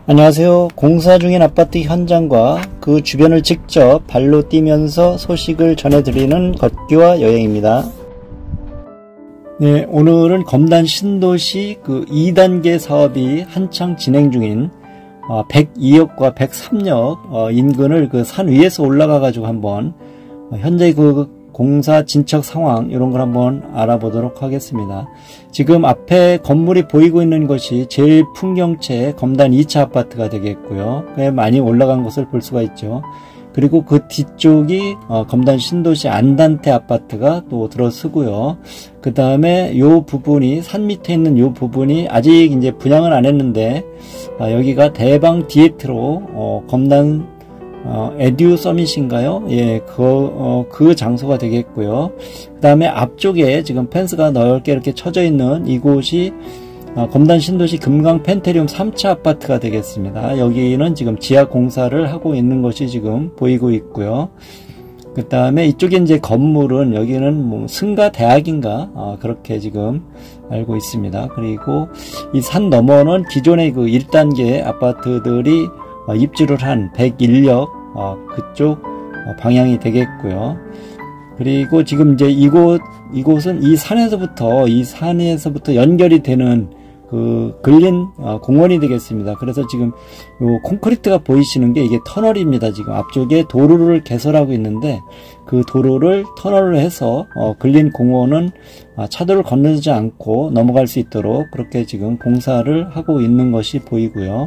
안녕하세요. 공사 중인 아파트 현장과 그 주변을 직접 발로 뛰면서 소식을 전해드리는 걷기와 여행입니다. 네, 오늘은 검단 신도시 그 2단계 사업이 한창 진행 중인 102역과 103역 인근을 그 산 위에서 올라가 가지고 한번 현재 그 공사 진척 상황 이런 걸 한번 알아보도록 하겠습니다. 지금 앞에 건물이 보이고 있는 것이 제일 풍경채 검단 2차 아파트가 되겠고요. 꽤 많이 올라간 것을 볼 수가 있죠. 그리고 그 뒤쪽이 검단 신도시 안단태 아파트가 또 들어서고요. 그 다음에 요 부분이 산 밑에 있는 요 부분이 아직 이제 분양은 안 했는데 여기가 대방 디에트로 검단 에듀 서밋인가요? 예, 그 장소가 되겠고요. 그 다음에 앞쪽에 지금 펜스가 넓게 이렇게 쳐져 있는 이곳이 검단 신도시 금강 펜테리움 3차 아파트가 되겠습니다. 여기는 지금 지하 공사를 하고 있는 것이 지금 보이고 있고요. 그 다음에 이쪽에 이제 건물은 여기는 뭐 승가 대학인가 그렇게 지금 알고 있습니다. 그리고 이 산 너머는 기존의 그 1단계 아파트들이 입주를 한 101역 그쪽 방향이 되겠고요. 그리고 지금 이제 이곳은 이 산에서부터 연결이 되는 그 근린 공원이 되겠습니다. 그래서 지금 요 콘크리트가 보이시는 게 이게 터널입니다. 지금 앞쪽에 도로를 개설하고 있는데 그 도로를 터널을 해서 근린 공원은 차도를 건너지 않고 넘어갈 수 있도록 그렇게 지금 공사를 하고 있는 것이 보이고요.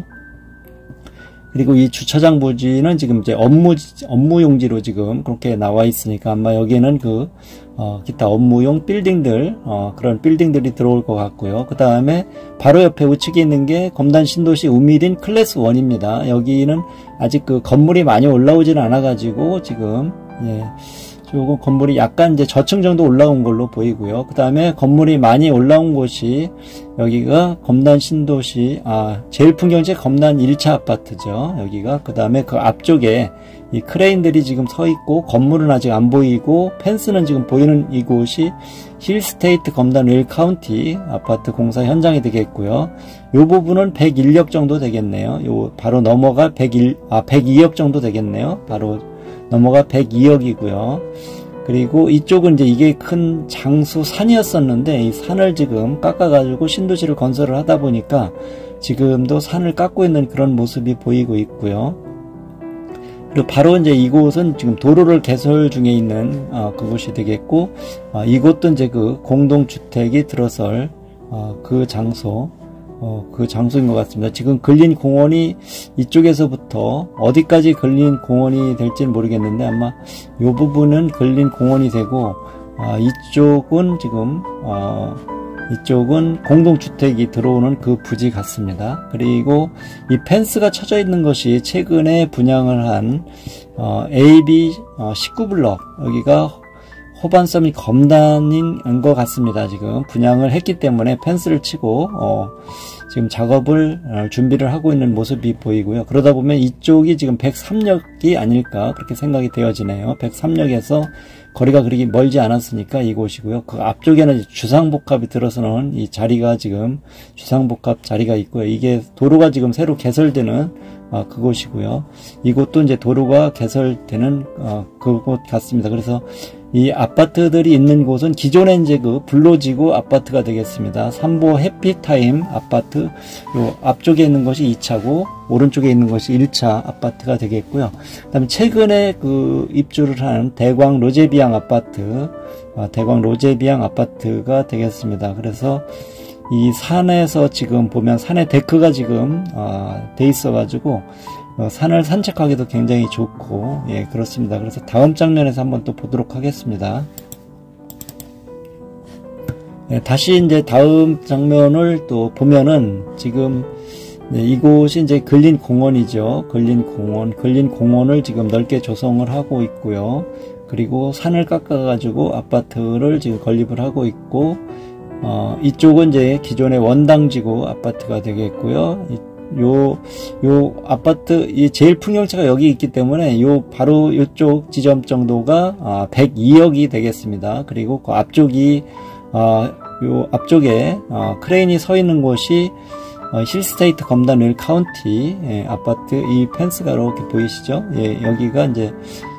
그리고 이 주차장 부지는 지금 이제 업무용지로 지금 그렇게 나와 있으니까 아마 여기에는 기타 업무용 빌딩들, 그런 빌딩들이 들어올 것 같고요. 그 다음에 바로 옆에 우측에 있는 게 검단 신도시 우미린 클래스 1입니다. 여기는 아직 그 건물이 많이 올라오지는 않아가지고 지금, 조금 건물이 약간 이제 저층 정도 올라온 걸로 보이고요. 그 다음에 건물이 많이 올라온 곳이 여기가 검단 신도시 제일 풍경채 검단 1차 아파트죠. 여기가 그 다음에 그 앞쪽에 이 크레인들이 지금 서 있고 건물은 아직 안 보이고 펜스는 지금 보이는 이곳이 힐스테이트 검단 웰 카운티 아파트 공사 현장이 되겠고요. 요 부분은 101역 정도 되겠네요. 요 바로 넘어가 102역 정도 되겠네요. 바로 넘어가 102역이고요. 그리고 이쪽은 이제 이게 큰 장수 산이었었는데 이 산을 지금 깎아가지고 신도시를 건설을 하다 보니까 지금도 산을 깎고 있는 그런 모습이 보이고 있고요. 그리고 바로 이제 이곳은 지금 도로를 개설 중에 있는 그곳이 되겠고 이곳도 이제 그 공동주택이 들어설 그 장소인 것 같습니다. 지금 근린 공원이 이쪽에서부터 어디까지 근린 공원이 될지는 모르겠는데 아마 이 부분은 근린 공원이 되고 이쪽은 지금 이쪽은 공동주택이 들어오는 그 부지 같습니다. 그리고 이 펜스가 쳐져 있는 것이 최근에 분양을 한 AB 19블럭 여기가 호반섬이 검단인 것 같습니다. 지금 분양을 했기 때문에 펜스를 치고 지금 작업을 준비를 하고 있는 모습이 보이고요. 그러다 보면 이쪽이 지금 103역이 아닐까 그렇게 생각이 되어지네요. 103역에서 거리가 그렇게 멀지 않았으니까 이곳이고요. 그 앞쪽에는 주상복합이 들어서는 이 자리가 지금 주상복합 자리가 있고요. 이게 도로가 지금 새로 개설되는 그곳이고요. 이곳도 이제 도로가 개설되는 그곳 같습니다. 그래서 이 아파트들이 있는 곳은 기존에 이제 그 블로지구 아파트가 되겠습니다. 삼보 해피타임 아파트, 요 앞쪽에 있는 것이 2차고 오른쪽에 있는 것이 1차 아파트가 되겠고요. 그다음에 최근에 그 입주를 한 대광 로제비앙 아파트가 되겠습니다. 그래서 이 산에서 지금 보면 산에 데크가 지금 돼 있어 가지고 산을 산책하기도 굉장히 좋고 그렇습니다. 그래서 다음 장면에서 한번 또 보도록 하겠습니다. 다시 이제 다음 장면을 또 보면은 지금 이곳이 이제 근린 공원이죠. 근린 공원을 지금 넓게 조성을 하고 있고요. 그리고 산을 깎아 가지고 아파트를 지금 건립을 하고 있고 이쪽은 이제 기존의 원당지구 아파트가 되겠고요. 요 아파트 이 제일 풍경채가 여기 있기 때문에 바로 이쪽 지점 정도가 102역이 되겠습니다. 그리고 그 앞쪽이 요 앞쪽에 크레인이 서 있는 곳이 힐스테이트 검단 웰 카운티 아파트 이 펜스가 이렇게 보이시죠? 예, 여기가 이제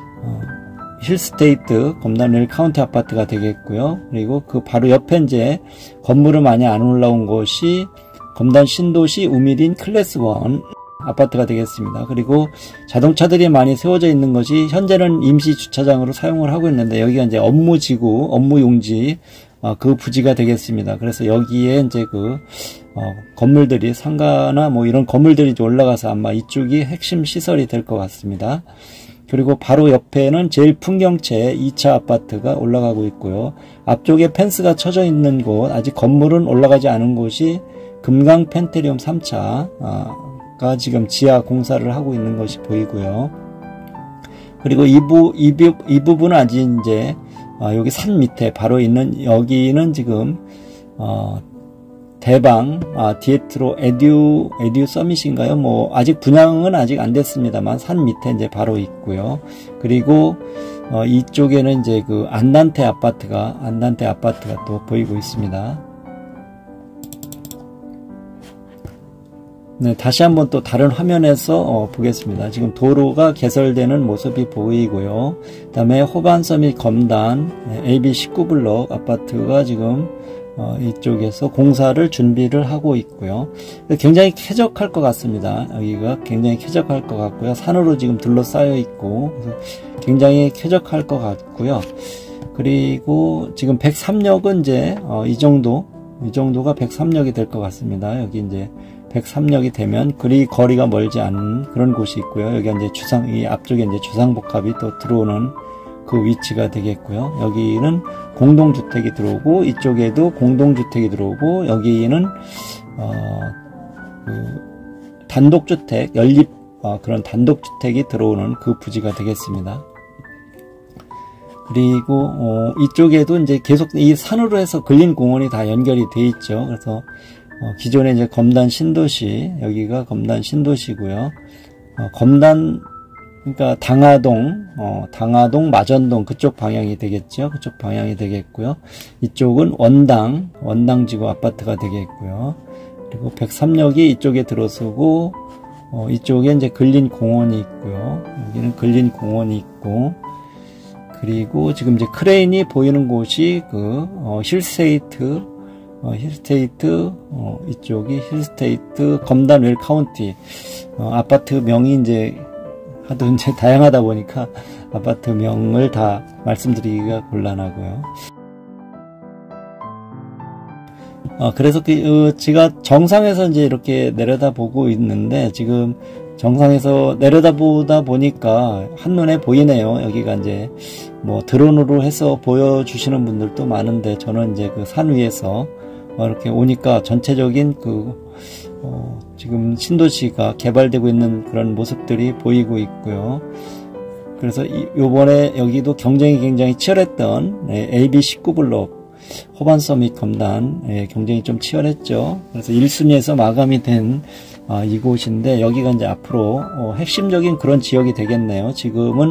힐스테이트 검단 웰 카운티 아파트가 되겠고요. 그리고 그 바로 옆에 이제 건물은 많이 안 올라온 곳이 검단 신도시 우미린 클래스 1 아파트가 되겠습니다. 그리고 자동차들이 많이 세워져 있는 것이 현재는 임시 주차장으로 사용을 하고 있는데 여기가 이제 업무지구, 업무용지 그 부지가 되겠습니다. 그래서 여기에 이제 건물들이 상가나 뭐 이런 건물들이 이제 올라가서 아마 이쪽이 핵심 시설이 될 것 같습니다. 그리고 바로 옆에는 제일 풍경채 2차 아파트가 올라가고 있고요. 앞쪽에 펜스가 쳐져 있는 곳, 아직 건물은 올라가지 않은 곳이 금강 펜테리움 3차가 지금 지하 공사를 하고 있는 것이 보이고요. 그리고 이 부분은 아직 이제 여기 산 밑에 바로 있는 여기는 지금 대방 디에트로 에듀 서밋인가요? 뭐 아직 분양은 아직 안 됐습니다만 산 밑에 이제 바로 있고요. 그리고 이쪽에는 이제 그 안단테 아파트가 또 보이고 있습니다. 네, 다시 한번 또 다른 화면에서 보겠습니다. 지금 도로가 개설되는 모습이 보이고요. 그 다음에 호반섬 및 검단 AB19블록 아파트가 지금 이쪽에서 공사를 준비를 하고 있고요. 굉장히 쾌적할 것 같습니다. 여기가 굉장히 쾌적할 것 같고요. 산으로 지금 둘러싸여 있고 굉장히 쾌적할 것 같고요. 그리고 지금 103역은 이제 이 정도가 103역이 될 것 같습니다. 여기 이제 103역이 되면 그리 거리가 멀지 않은 그런 곳이 있고요. 여기 이제 이 앞쪽에 이제 주상복합이 또 들어오는 그 위치가 되겠고요. 여기는 공동주택이 들어오고 이쪽에도 공동주택이 들어오고 여기는 단독주택 연립 그런 단독주택이 들어오는 그 부지가 되겠습니다. 그리고 이쪽에도 이제 계속 이 산으로 해서 근린공원이 다 연결이 돼 있죠. 그래서 기존에 이제 검단 신도시, 여기가 검단 신도시고요. 그러니까 당하동, 마전동 그쪽 방향이 되겠죠. 그쪽 방향이 되겠고요. 이쪽은 원당지구 아파트가 되겠고요. 그리고 103역이 이쪽에 들어서고, 이쪽에 이제 근린공원이 있고요. 여기는 근린공원이 있고, 그리고 지금 이제 크레인이 보이는 곳이 이쪽이 힐스테이트 검단 웰 카운티 아파트 명이 이제 하도 이제 다양하다 보니까 아파트 명을 다 말씀드리기가 곤란하고요. 그래서 제가 정상에서 이제 이렇게 내려다보고 있는데 지금 정상에서 내려다보다 보니까 한눈에 보이네요. 여기가 이제 뭐 드론으로 해서 보여주시는 분들도 많은데 저는 이제 그 산 위에서 이렇게 오니까 전체적인 지금 신도시가 개발되고 있는 그런 모습들이 보이고 있고요. 그래서 요번에 여기도 경쟁이 굉장히 치열했던 AB19블록 호반섬 및 검단 경쟁이 좀 치열했죠. 그래서 1순위에서 마감이 된 이곳인데 여기가 이제 앞으로 핵심적인 그런 지역이 되겠네요. 지금은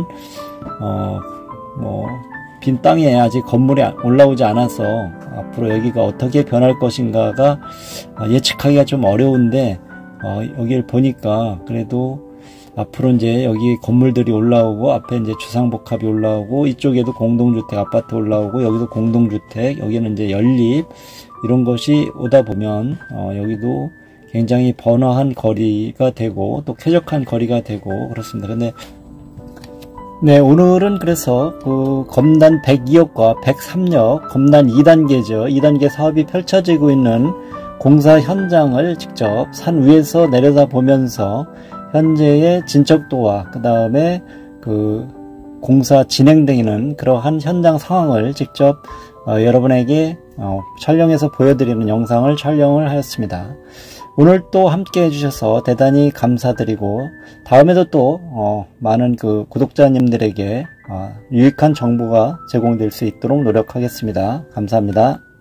빈 땅에 아직 건물이 올라오지 않아서 앞으로 여기가 어떻게 변할 것인가가 예측하기가 좀 어려운데 여기를 보니까 그래도 앞으로 이제 여기 건물들이 올라오고 앞에 이제 주상복합이 올라오고 이쪽에도 공동주택 아파트 올라오고 여기도 공동주택 여기는 이제 연립 이런 것이 오다 보면 여기도 굉장히 번화한 거리가 되고 또 쾌적한 거리가 되고 그렇습니다. 근데 네, 오늘은 그래서 그 검단 102역과 103역 검단 2단계죠. 2단계 사업이 펼쳐지고 있는 공사 현장을 직접 산 위에서 내려다보면서 현재의 진척도와 그 다음에 그 공사 진행되는 그러한 현장 상황을 직접 여러분에게 촬영해서 보여드리는 영상을 촬영을 하였습니다. 오늘 또 함께 해주셔서 대단히 감사드리고 다음에도 또 많은 그 구독자님들에게 유익한 정보가 제공될 수 있도록 노력하겠습니다. 감사합니다.